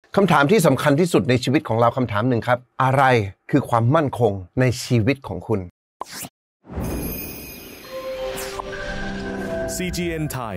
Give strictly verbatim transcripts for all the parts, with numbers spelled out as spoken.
คำถามที่สำคัญที่สุดในชีวิตของเราคำถามหนึ่งครับอะไรคือความมั่นคงในชีวิตของคุณซี จี เอ็น ไทย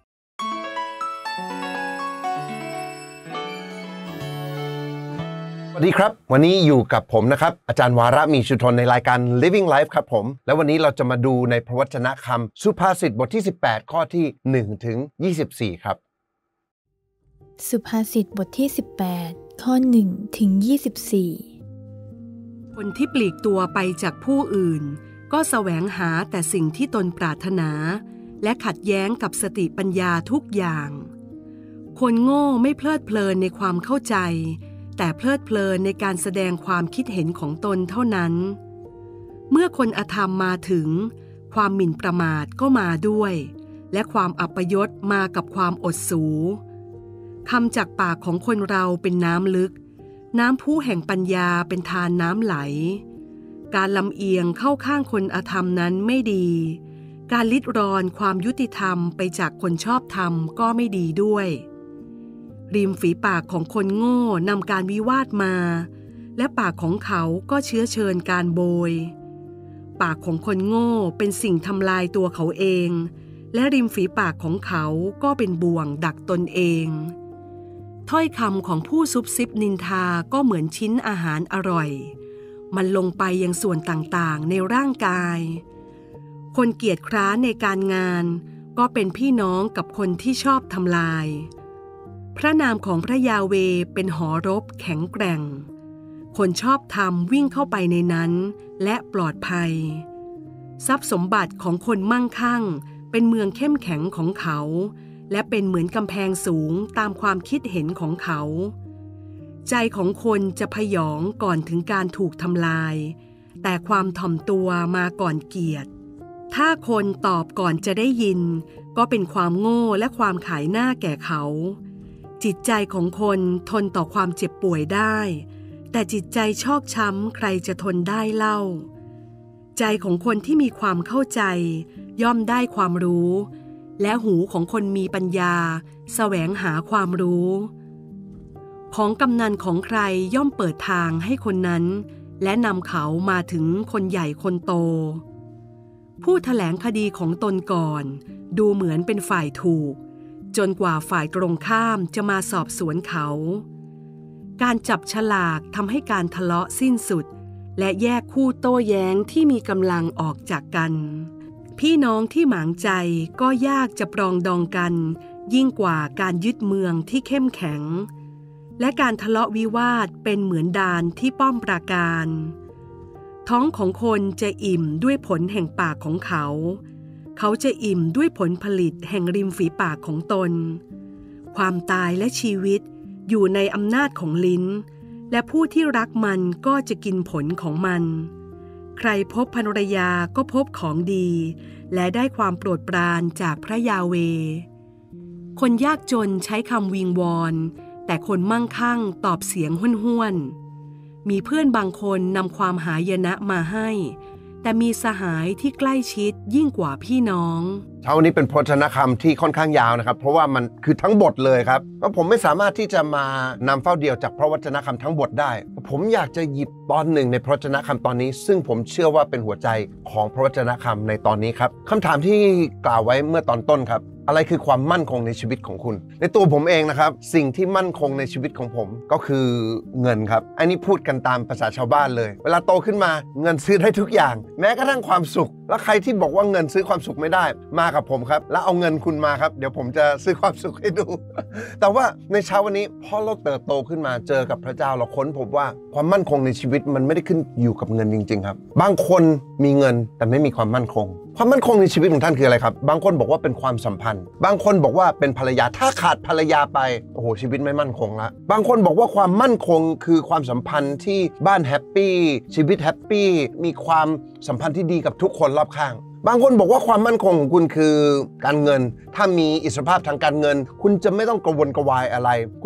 สวัสดีครับวันนี้อยู่กับผมนะครับอาจารย์วาระมีชุทนในรายการ Living Life ครับผมและวันนี้เราจะมาดูในพระวจนะคำสุภาษิตบทที่สิบแปดข้อที่หนึ่งถึงยี่สิบสี่ครับสุภาษิตบทที่สิบแปดข้อหนึ่งถึงยี่สิบสี่คนที่ปลีกตัวไปจากผู้อื่นก็แสวงหาแต่สิ่งที่ตนปรารถนาและขัดแย้งกับสติปัญญาทุกอย่างคนโง่ไม่เพลิดเพลินในความเข้าใจแต่เพลิดเพลินในการแสดงความคิดเห็นของตนเท่านั้นเมื่อคนอธรรมมาถึงความหมิ่นประมาทก็มาด้วยและความอัปยศมากับความอดสูคำจากปากของคนเราเป็นน้ำลึกน้ำพุแห่งปัญญาเป็นทานน้ำไหลการลำเอียงเข้าข้างคนอธรรมนั้นไม่ดีการลิดรอนความยุติธรรมไปจากคนชอบธรรมก็ไม่ดีด้วยริมฝีปากของคนโง่นำการวิวาทมาและปากของเขาก็เชื้อเชิญการโบยปากของคนโง่เป็นสิ่งทำลายตัวเขาเองและริมฝีปากของเขาก็เป็นบ่วงดักตนเองถ้อยคำของผู้ซุบซิบนินทาก็เหมือนชิ้นอาหารอร่อยมันลงไปยังส่วนต่างๆในร่างกายคนเกียจคร้านในการงานก็เป็นพี่น้องกับคนที่ชอบทำลายพระนามของพระยาเวห์เป็นหอรบแข็งแกร่งคนชอบธรรมวิ่งเข้าไปในนั้นและปลอดภัยทรัพย์สมบัติของคนมั่งคั่งเป็นเมืองเข้มแข็งของเขาและเป็นเหมือนกำแพงสูงตามความคิดเห็นของเขาใจของคนจะพยองก่อนถึงการถูกทำลายแต่ความถ่อมตัวมาก่อนเกียรติถ้าคนตอบก่อนจะได้ยินก็เป็นความโง่และความขายหน้าแก่เขาจิตใจของคนทนต่อความเจ็บป่วยได้แต่จิตใจชอกช้ำใครจะทนได้เล่าใจของคนที่มีความเข้าใจย่อมได้ความรู้และหูของคนมีปัญญาแสวงหาความรู้ของกำนันของใครย่อมเปิดทางให้คนนั้นและนำเขามาถึงคนใหญ่คนโตผู้แถลงคดีของตนก่อนดูเหมือนเป็นฝ่ายถูกจนกว่าฝ่ายตรงข้ามจะมาสอบสวนเขาการจับฉลากทำให้การทะเลาะสิ้นสุดและแยกคู่โต้แย้งที่มีกำลังออกจากกันพี่น้องที่หมางใจก็ยากจะปรองดองกันยิ่งกว่าการยึดเมืองที่เข้มแข็งและการทะเลาะวิวาทเป็นเหมือนด่านที่ป้อมปราการท้องของคนจะอิ่มด้วยผลแห่งปากของเขาเขาจะอิ่มด้วยผลผลิตแห่งริมฝีปากของตนความตายและชีวิตอยู่ในอำนาจของลิ้นและผู้ที่รักมันก็จะกินผลของมันใครพบภรรยาก็พบของดีและได้ความโปรดปรานจากพระยาเวห์คนยากจนใช้คำวิงวอนแต่คนมั่งคั่งตอบเสียงห้วนๆมีเพื่อนบางคนนำความหายนะมาให้แต่มีสหายที่ใกล้ชิดยิ่งกว่าพี่น้องเช้านี้เป็นพจนคำที่ค่อนข้างยาวนะครับเพราะว่ามันคือทั้งบทเลยครับเพราะผมไม่สามารถที่จะมานำเฝ้าเดียวจากพระวจนะคำทั้งบทได้ผมอยากจะหยิบตอนหนึ่งในพระวจนะคำตอนนี้ซึ่งผมเชื่อว่าเป็นหัวใจของพระวจนะคำในตอนนี้ครับคำถามที่กล่าวไว้เมื่อตอนต้นครับอะไรคือความมั่นคงในชีวิตของคุณในตัวผมเองนะครับสิ่งที่มั่นคงในชีวิตของผมก็คือเงินครับอันนี้พูดกันตามภาษาชาวบ้านเลยเวลาโตขึ้นมาเงินซื้อได้ทุกอย่างแม้กระทั่งความสุขแล้วใครที่บอกว่าเงินซื้อความสุขไม่ได้มากับผมครับแล้วเอาเงินคุณมาครับเดี๋ยวผมจะซื้อความสุขให้ดู แต่ว่าในเช้าวันนี้พอเราเติบโตขึ้นมาเจอกับพระเจ้าเราค้นพบว่าความมั่นคงในชีวิตมันไม่ได้ขึ้นอยู่กับเงินจริงๆครับบางคนมีเงินแต่ไม่มีความมั่นคงความมั่นคงในชีวิตของท่านคืออะไรครับบางคนบอกว่าเป็นความสัมพันธ์บางคนบอกว่าเป็นภรรยาถ้าขาดภรรยาไปโอ้โหชีวิตไม่มั่นคงละบางคนบอกว่าความมั่นคงคือความสัมพันธ์ที่บ้านแฮปปี้ชีวิตแฮปปี้มีความสัมพันธ์ที่ดีกับทุกคนรอบข้างบางคนบอกว่าความมั่นคงของคุณคือการเงินถ้ามีอิสรภาพทางการเงินคุณจะไม่ต้องกระวนกระวายอะไรคุณ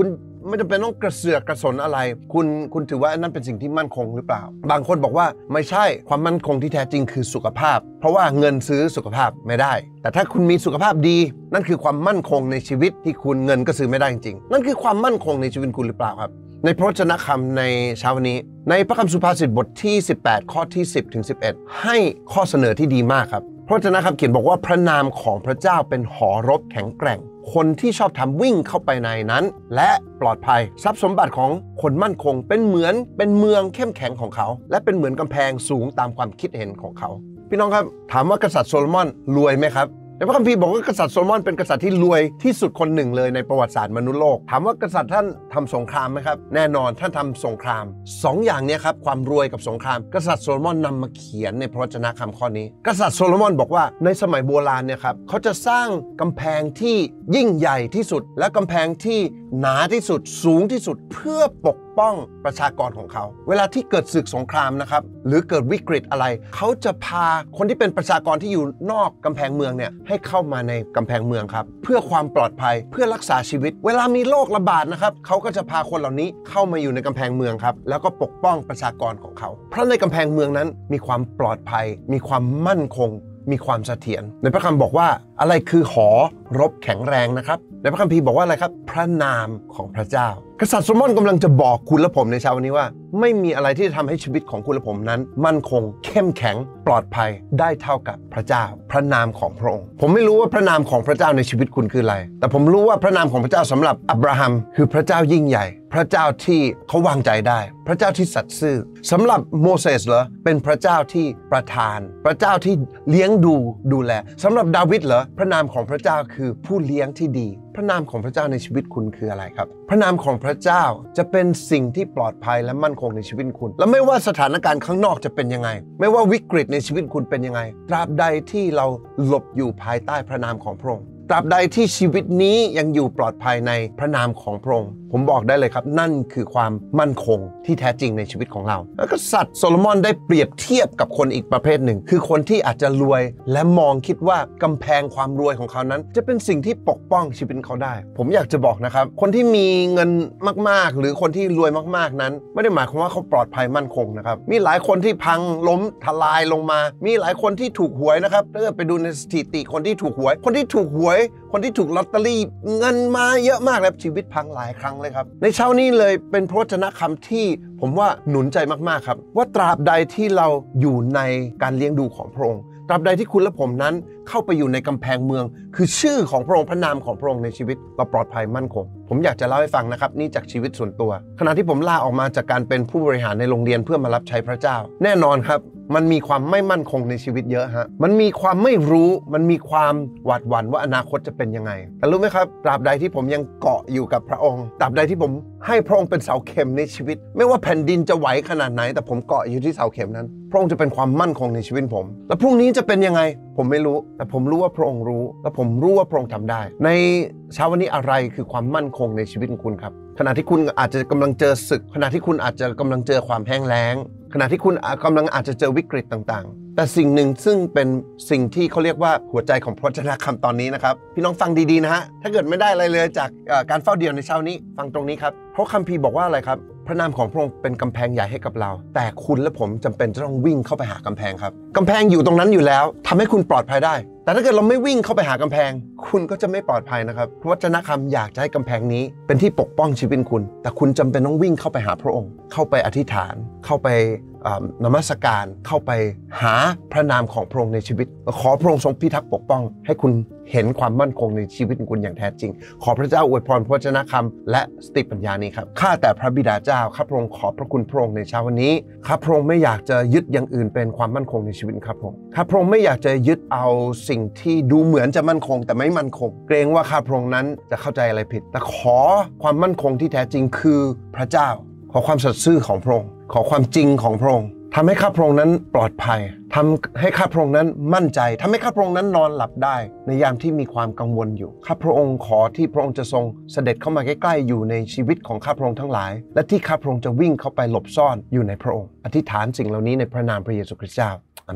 ไม่จำเป็นต้องกระเสือกกระสนอะไรคุณคุณถือว่านั่นเป็นสิ่งที่มั่นคงหรือเปล่าบางคนบอกว่าไม่ใช่ความมั่นคงที่แท้จริงคือสุขภาพเพราะว่าเงินซื้อสุขภาพไม่ได้แต่ถ้าคุณมีสุขภาพดีนั่นคือความมั่นคงในชีวิตที่คุณเงินก็ซื้อไม่ได้จริงๆนั่นคือความมั่นคงในชีวิตคุณหรือเปล่าครับในพระวจนะคำในเช้าวันนี้ในพระคำสุภาษิตบทที่สิบแปดข้อที่สิบถึงสิบเอ็ดให้ข้อเสนอที่ดีมากครับพระวจนะคำเขียนบอกว่าพระนามของพระเจ้าเป็นหอรบแข็งแกร่งคนที่ชอบทำวิ่งเข้าไปในนั้นและปลอดภัยทรัพย์สมบัติของคนมั่นคงเป็นเหมือนเป็นเมืองเข้มแข็งของเขาและเป็นเหมือนกำแพงสูงตามความคิดเห็นของเขาพี่น้องครับถามว่ากษัตริย์โซโลมอนรวยไหมครับในพระคัมภีร์บอกว่ากษัตริย์โซโลมอนเป็นกษัตริย์ที่รวยที่สุดคนหนึ่งเลยในประวัติศาสตร์มนุษย์โลกถามว่ากษัตริย์ท่านทำสงครามไหมครับแน่นอนท่านทำสงครามสองอย่างนี้ครับความรวยกับสงครามกษัตริย์โซโลมอนนำมาเขียนในพระวจนะคำข้อนี้กษัตริย์โซโลมอนบอกว่าในสมัยโบราณเนี่ยครับเขาจะสร้างกำแพงที่ยิ่งใหญ่ที่สุดและกำแพงที่หนาที่สุดสูงที่สุดเพื่อปกป้องประชากรของเขาเวลาที่เกิดศึกสงครามนะครับหรือเกิดวิกฤตอะไรเขาจะพาคนที่เป็นประชากรที่อยู่นอกกำแพงเมืองเนี่ยให้เข้ามาในกำแพงเมืองครับเพื่อความปลอดภัยเพื่อรักษาชีวิตเวลามีโรคระบาดนะครับเขาก็จะพาคนเหล่านี้เข้ามาอยู่ในกำแพงเมืองครับแล้วก็ปกป้องประชากรของเขาเพราะในกำแพงเมืองนั้นมีความปลอดภัยมีความมั่นคงมีความเสถียรในพระคัมภีร์บอกว่าอะไรคือหอรบแข็งแรงนะครับในพระคัมภีร์บอกว่าอะไรครับพระนามของพระเจ้ากษัตริย์โซโลมอนกำลังจะบอกคุณและผมในเช้าวันนี้ว่าไม่มีอะไรที่จะทำให้ชีวิตของคุณและผมนั้นมั่นคงเข้มแข็งปลอดภัยได้เท่ากับพระเจ้าพระนามของพระองค์ผมไม่รู้ว่าพระนามของพระเจ้าในชีวิตคุณคืออะไรแต่ผมรู้ว่าพระนามของพระเจ้าสำหรับอับราฮัมคือพระเจ้ายิ่งใหญ่พระเจ้าที่เขาวางใจได้พระเจ้าที่สัตย์ซื่อสำหรับโมเสสเหรอเป็นพระเจ้าที่ประทานพระเจ้าที่เลี้ยงดูดูแลสำหรับดาวิดเหรอพระนามของพระเจ้าคือผู้เลี้ยงที่ดีพระนามของพระเจ้าในชีวิตคุณคืออะไรครับพระนามของพระเจ้าจะเป็นสิ่งที่ปลอดภัยและมั่นคงในชีวิตคุณและไม่ว่าสถานการณ์ข้างนอกจะเป็นยังไงไม่ว่าวิกฤตในชีวิตคุณเป็นยังไงตราบใดที่เราหลบอยู่ภายใต้พระนามของพระองค์ตราบใดที่ชีวิตนี้ยังอยู่ปลอดภัยในพระนามของพระองค์ผมบอกได้เลยครับนั่นคือความมั่นคงที่แท้จริงในชีวิตของเราแล้วก็กษัตริย์โซโลมอนได้เปรียบเทียบกับคนอีกประเภทหนึ่งคือคนที่อาจจะรวยและมองคิดว่ากำแพงความรวยของเขานั้นจะเป็นสิ่งที่ปกป้องชีวิตเขาได้ผมอยากจะบอกนะครับคนที่มีเงินมากๆหรือคนที่รวยมากๆนั้นไม่ได้หมายความว่าเขาปลอดภัยมั่นคงนะครับมีหลายคนที่พังล้มทลายลงมามีหลายคนที่ถูกหวยนะครับถ้าเกิดไปดูในสถิติคนที่ถูกหวยคนที่ถูกหวยคนที่ถูกลอตเตอรี่เงินมาเยอะมากแล้วชีวิตพังหลายครั้งเลยครับในเช้านี้เลยเป็นพระวจนะคำที่ผมว่าหนุนใจมากๆครับว่าตราบใดที่เราอยู่ในการเลี้ยงดูของพระองค์ตราบใดที่คุณและผมนั้นเข้าไปอยู่ในกำแพงเมืองคือชื่อของพระองค์พระนามของพระองค์ในชีวิตเราปลอดภัยมั่นคงผมอยากจะเล่าให้ฟังนะครับนี่จากชีวิตส่วนตัวขณะที่ผมลาออกมาจากการเป็นผู้บริหารในโรงเรียนเพื่อมารับใช้พระเจ้าแน่นอนครับมันมีความไม่มั่นคงในชีวิตเยอะฮะมันมีความไม่รู้มันมีความหวาดหวั่นว่าอนาคตจะเป็นยังไงแต่รู้ไหมครับตราบใดที่ผมยังเกาะอยู่กับพระองค์ตราบใดที่ผมให้พระองค์เป็นเสาเข็มในชีวิตไม่ว่าแผ่นดินจะไหวขนาดไหนแต่ผมเกาะอยู่ที่เสาเข็มนั้นพระองค์จะเป็นความมั่นคงในชีวิตผมแล้วพรุ่งนี้จะเป็นยังไงผมไม่รู้แต่ผมรู้ว่าพระองค์รู้และผมรู้ว่าพระองค์ทำได้ในเช้าวันนี้อะไรคือความมั่นคงในชีวิตของคุณครับขณะที่คุณอาจจะกำลังเจอศึกขณะที่คุณอาจจะกำลังเจอความแห้งแล้งขณะที่คุณกำลังอาจจะเจอวิกฤตต่างๆแต่สิ่งหนึ่งซึ่งเป็นสิ่งที่เขาเรียกว่าหัวใจของพระวจนะคำตอนนี้นะครับพี่น้องฟังดีๆนะฮะถ้าเกิดไม่ได้อะไรเลยจากการเฝ้าเดี่ยวในเช้านี้ฟังตรงนี้ครับเพราะคัมภีร์บอกว่าอะไรครับพระนามของพระองค์เป็นกำแพงใหญ่ให้กับเราแต่คุณและผมจำเป็นจะต้องวิ่งเข้าไปหากำแพงครับกำแพงอยู่ตรงนั้นอยู่แล้วทำให้คุณปลอดภัยได้แต่ถ้าเกิดเราไม่วิ่งเข้าไปหากำแพงคุณก็จะไม่ปลอดภัยนะครับพระวจนะคำอยากจะให้กำแพงนี้เป็นที่ปกป้องชีวิตคุณแต่คุณจำเป็นต้องวิ่งเข้าไปหาพระองค์เข้าไปอธิษฐานเข้าไปนมัสการเข้าไปหาพระนามของพระองค์ในชีวิตขอพระองค์ทรงพิทักษ์ปกป้องให้คุณเห็นความมั่นคงในชีวิตของคุณอย่างแท้จริงขอพระเจ้าอวยพรพระวจนะคำและสติปัญญานี้ครับข้าแต่พระบิดาเจ้าข้าพระองค์ขอบพระคุณพระองค์ในเช้าวันนี้ข้าพระองค์ไม่อยากจะยึดอย่างอื่นเป็นความมั่นคงในชีวิตครับพระองค์ข้าพระองค์ไม่อยากจะยึดเอาสิ่งที่ดูเหมือนจะมั่นคงแต่ไม่มั่นคงเกรงว่าข้าพระองค์นั้นจะเข้าใจอะไรผิดแต่ขอความมั่นคงที่แท้จริงคือพระเจ้าขอความสัตย์ซื่อของพระองค์ขอความจริงของพระองค์ทำให้ข้าพระองค์นั้นปลอดภัยทำให้ข้าพระองค์นั้นมั่นใจทำให้ข้าพระองค์นั้นนอนหลับได้ในยามที่มีความกังวลอยู่ข้าพระองค์ขอที่พระองค์จะทรงเสด็จเข้ามาใกล้ๆอยู่ในชีวิตของข้าพระองค์ทั้งหลายและที่ข้าพระองค์จะวิ่งเข้าไปหลบซ่อนอยู่ในพระองค์อธิษฐานสิ่งเหล่านี้ในพระนามพระเยซูคริสต์เจ้าอาเมน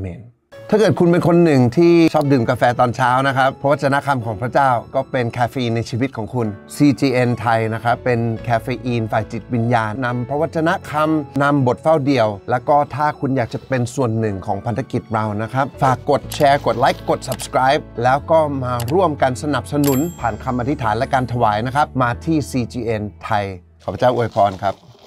ถ้าเกิดคุณเป็นคนหนึ่งที่ชอบดื่มกาแฟตอนเช้านะครับพระวจนะคำของพระเจ้าก็เป็นคาเฟอีนในชีวิตของคุณ ซี จี เอ็น ไทยนะครับเป็นคาเฟอีนฝ่ายจิตวิญญาณนำพระวจนะคำนำบทเฝ้าเดี่ยวแล้วก็ถ้าคุณอยากจะเป็นส่วนหนึ่งของพันธกิจเรานะครับฝากกดแชร์กดไลค์กด Subscribe แล้วก็มาร่วมกันสนับสนุนผ่านคำอธิษฐานและการถวายนะครับมาที่ ซี จี เอ็น ไทยขอพระเจ้าอวยพรครับ